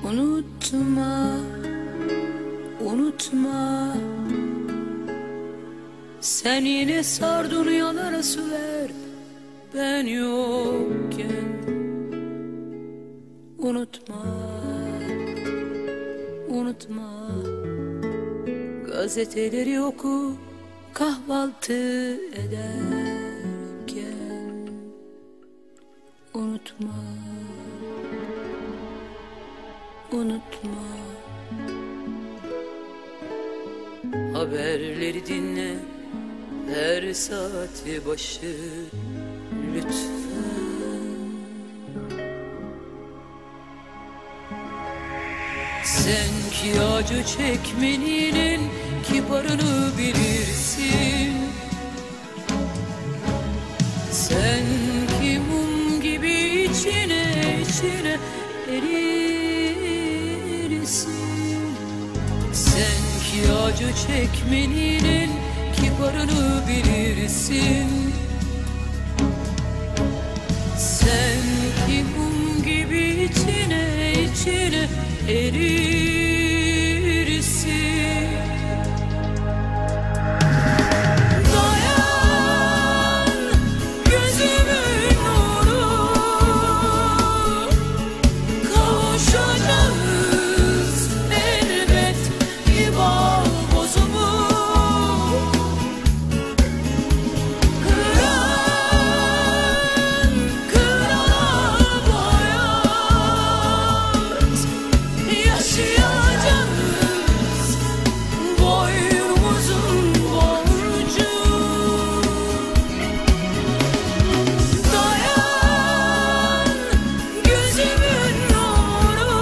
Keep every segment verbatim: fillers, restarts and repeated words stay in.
Unutma, unutma. Sen yine sar dünyalara su ver, ben yokken. Unutma, unutma. Gazeteleri oku, kahvaltı ederken. Unutma, unutma. Haberleri dinle her saati başı lütfen. Sen ki acı çekmenin kibarını bilirsin. Sen ki mum gibi içine içine erirsin. Sen ki acı çekmenin kibarını bilirsin. Sen ki mum gibi içine içine erirsin. Dayan gözümün nuru, kavuşacağız elbet bir bağ bozumu. Kıran kırana boyaz, yaşayacağız boynumuzun borcu. Dayan gözümün nuru,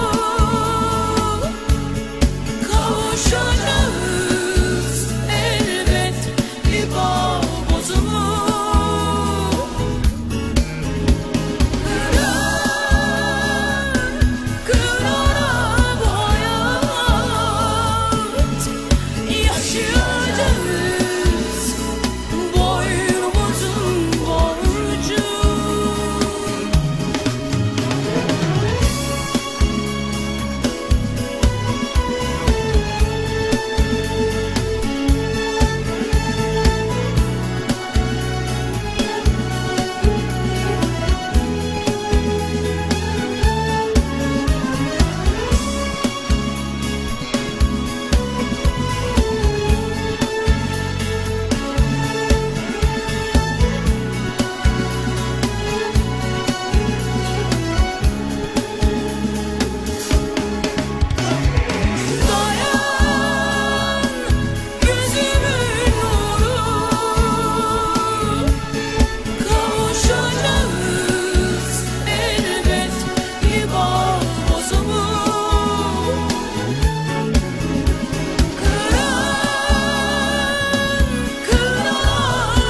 kavuşacağız elbet bir bağ bozumu. Kıran kırana boyaz, yaşayacağız boynumuzun borcu. Dayan gözümün nuru, kavuşacağız elbet bir bağ bozumu. Kıran kırana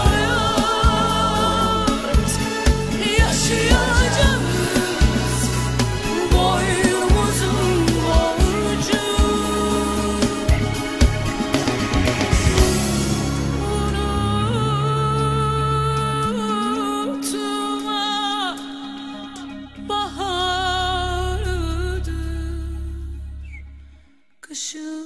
boyaz, yaşayacağız boynumuzun borcu. Unutma, bahardır, kışın